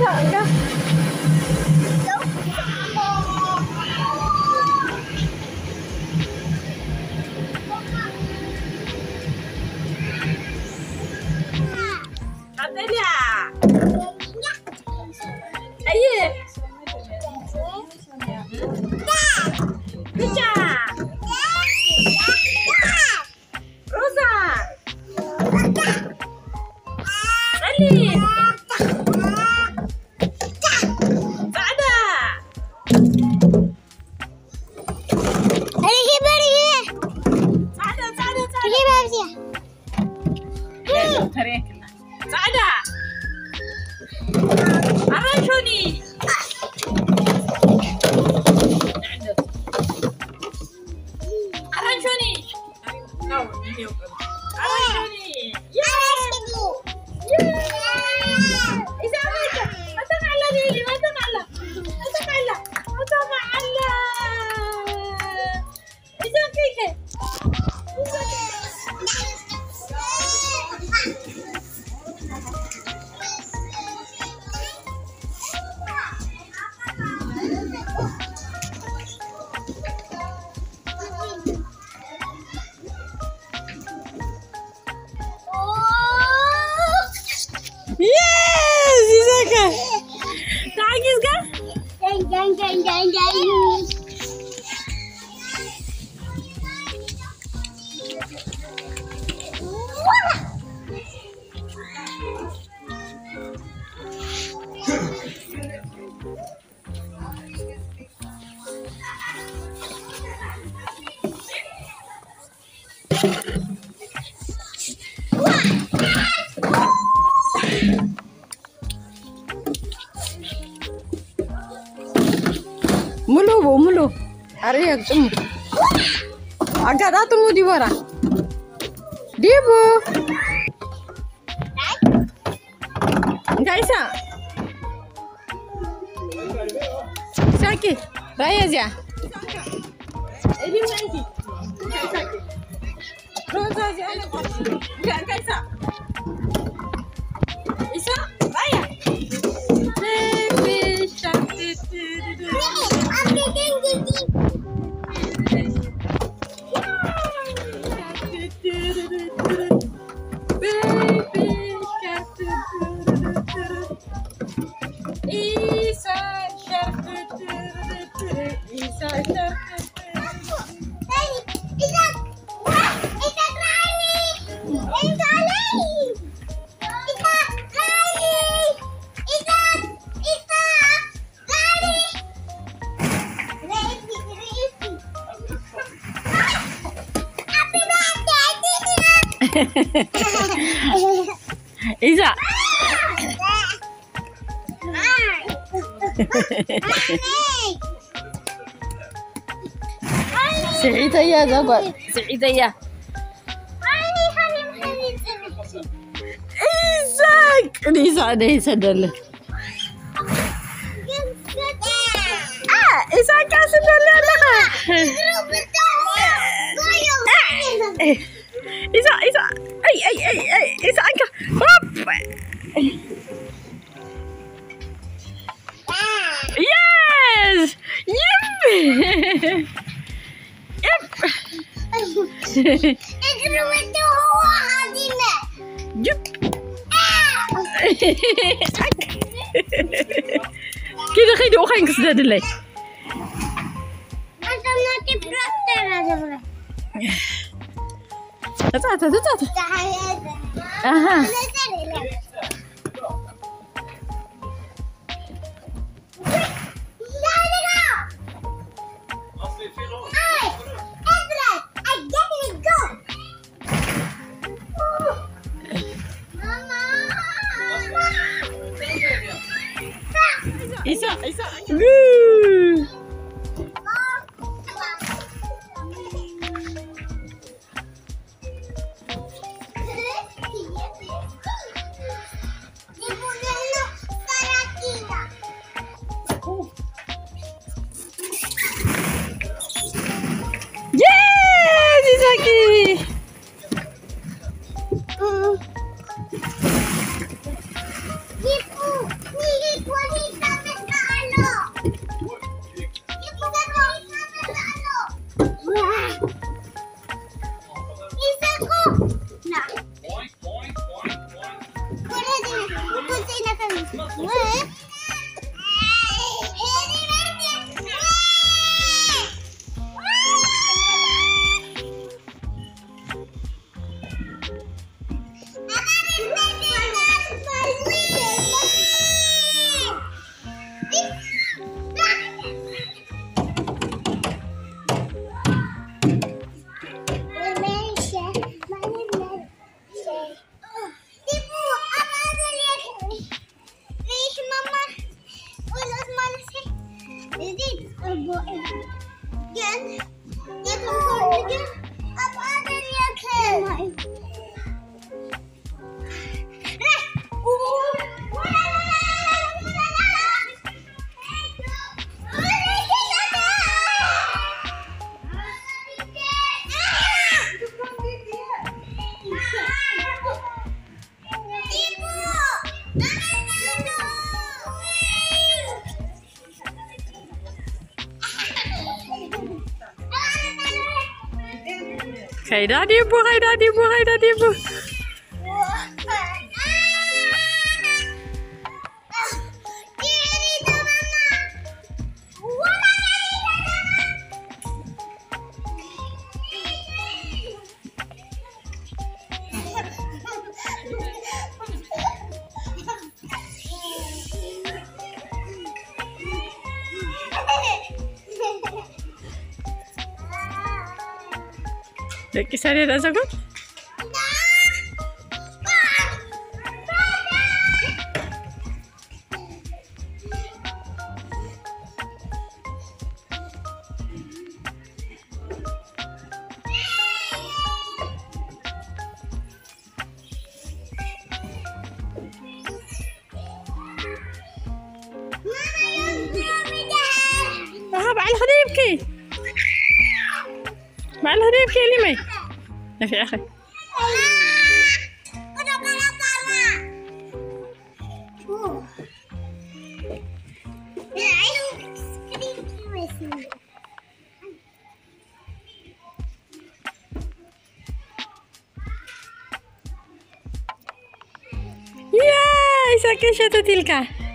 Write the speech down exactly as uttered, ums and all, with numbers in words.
bisa enggak? Katanya. Ayo. Bisa. Rosa. Salim. Saada. Ini beri. Saada, Saada, Saada. Ini beri. Saada. Arranjoni. Arranjoni. No, Arranjoni. إذا عملت ما تمعلا ليلي ما تمعلا ما تمعلا ما تمعلا إذا كيكة Yes, Isaka. Nangis kan? Jeng jeng jeng jeng jeng. Mulu bu mulu. Ari yang temu. Agak dah temu di mana? Dia bu. Enggak bisa. Sakit. Raya aja. Ini nanti. Rosa aja. Enggak enggak bisa. Bisa? Raya. Baby shark. Isa. سعيدة يا زبر سعيدة يا إيزاك إيزا إيزا دل آه إيزا كاس دل لا إيزا إيزا أي أي أي أي إيزا أنك هوب يس يب يب يب كده خيدي وخين كسداد اللي تتعطى تتعطى اها Isa, Isa. Woo! Yes, Isaki. Mm. Kayak tadi bu, kayak tadi bu, kayak tadi bu. Dek kisah dia tak sakit? Ah, بعلها يبكي. بعلها يبكي لي مي. يا في أخي. يا إيش كيشة تلك؟